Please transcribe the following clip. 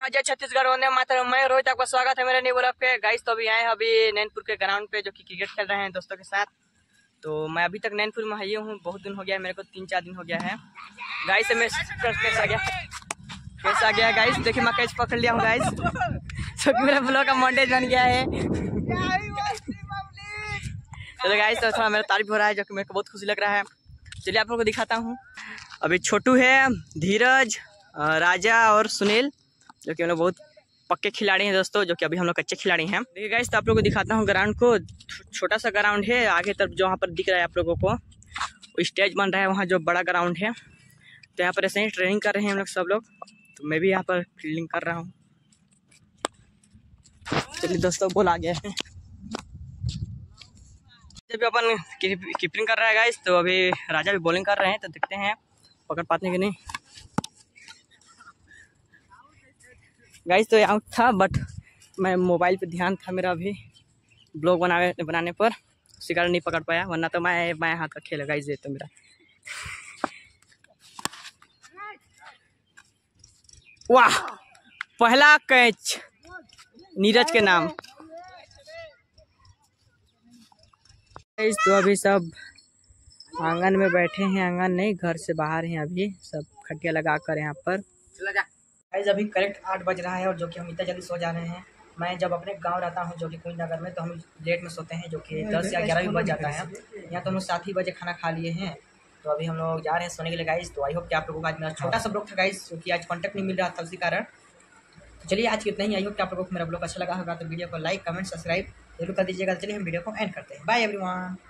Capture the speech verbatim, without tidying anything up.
जय छत्तीसगढ़ वंदे मातरम। मैं रोहित, आपका स्वागत है मेरे न्यू ब्लॉग पे। गाइस तो अभी आए हैं अभी नैनपुर के ग्राउंड पे, जो कि क्रिकेट खेल रहे हैं दोस्तों के साथ। तो मैं अभी तक नैनपुर में ही हूँ, बहुत दिन हो गया मेरे को, तीन चार दिन हो गया है। गाइस मैं कैसा गया कैसा गया गाइस, देखिए मैं कैच पकड़ लिया हूँ गाइस, जो कि मेरा ब्लॉग का मॉन्टेज बन गया है। चलो गाइस, तो थोड़ा मेरा तारीफ हो रहा है, जो कि मेरे को बहुत खुशी लग रहा है। चलिए आप लोगों को दिखाता हूँ। अभी छोटू है, धीरज, राजा और सुनील, जो कि हम लोग बहुत पक्के खिलाड़ी हैं दोस्तों, जो कि अभी हम लोग कच्चे खिलाड़ी हैं। देखिए गाइस, तो आप लोगों को दिखाता हूँ ग्राउंड को। छोटा सा ग्राउंड है, आगे तरफ जो वहाँ पर दिख रहा है आप लोगों को, स्टेज बन रहा है वहाँ, जो बड़ा ग्राउंड है। तो यहाँ पर ऐसे ही ट्रेनिंग कर रहे हैं हम लोग सब लोग। तो मैं भी यहाँ पर फील्डिंग कर रहा हूँ। चलिए दोस्तों, बॉल आ गया है। जब अपन कीपिंग कर रहा है गाइस, तो अभी राजा भी बॉलिंग कर रहे हैं, तो देखते हैं पकड़ पाते हैं कि नहीं। गाइस तो आउट था, बट मैं मोबाइल पे ध्यान था मेरा अभी ब्लॉग बनाने बनाने पर, उसी कारण नहीं पकड़ पाया, वरना तो मैं बाएं हाथ का खेल है गाइस ये तो मेरा। वाह, पहला कैच नीरज के नाम। गाइस तो अभी सब आंगन में बैठे हैं, आंगन नहीं घर से बाहर हैं, अभी सब खटिया लगा कर यहाँ पर। गाइस अभी करेक्ट आठ बज रहा है, और जो कि हम इतना जल्दी सो जा रहे हैं। मैं जब अपने गांव रहता हूं, जो कि कुंज नगर में, तो हम लेट में सोते हैं, जो कि दस या ग्यारह भी बज जाता है। यहाँ तो हम सात ही बजे खाना खा लिए हैं, तो अभी हम लोग जा रहे हैं सोने के लिए गाइस। तो आई होप कि आप लोगों को आज मेरा छोटा सा ब्लॉग था गाइस, क्योंकि आज कॉन्टैक्ट नहीं मिल रहा था, उसी कारण। तो चलिए आज कितना ही, आई होप कि आप लोगों को मेरा ब्लॉग अच्छा लगा होगा। तो वीडियो को लाइक कमेंट सब्सक्राइब जरूर कर दीजिएगा। चलिए हम वीडियो को एंड करते हैं। Bye everyone.